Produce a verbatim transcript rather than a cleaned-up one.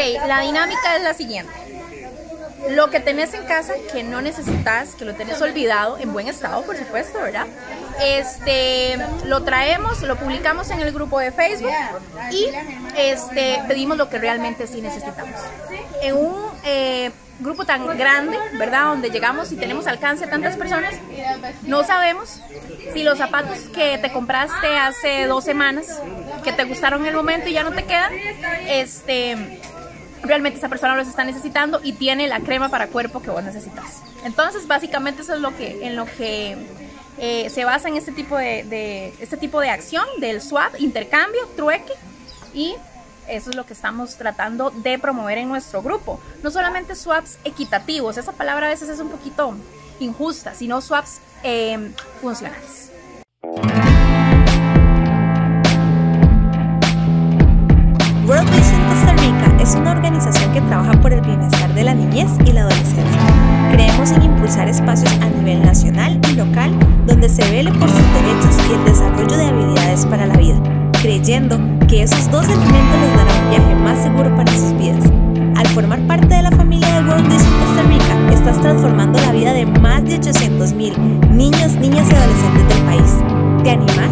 la dinámica es la siguiente. Lo que tenés en casa que no necesitas, que lo tenés olvidado, en buen estado, por supuesto, ¿verdad? Este, lo traemos, lo publicamos en el grupo de Facebook y este, pedimos lo que realmente sí necesitamos. En un eh, grupo tan grande, ¿verdad? Donde llegamos y tenemos alcance a tantas personas, no sabemos si los zapatos que te compraste hace dos semanas, que te gustaron en el momento y ya no te quedan, este... realmente esa persona los está necesitando y tiene la crema para cuerpo que vos necesitas. Entonces, básicamente eso es lo que, en lo que eh, se basa en este tipo de, de, este tipo de acción del swap, intercambio, trueque, y eso es lo que estamos tratando de promover en nuestro grupo. No solamente swaps equitativos, esa palabra a veces es un poquito injusta, sino swaps eh, funcionales. World Vision Costa Rica es una organización que trabaja por el bienestar de la niñez y la adolescencia. Creemos en impulsar espacios a nivel nacional y local donde se vele por sus derechos y el desarrollo de habilidades para la vida, creyendo que esos dos elementos les darán un viaje más seguro para sus vidas. Al formar parte de la familia de World Vision Costa Rica, estás transformando la vida de más de ochocientos mil niños, niñas y adolescentes del país. ¿Te animas?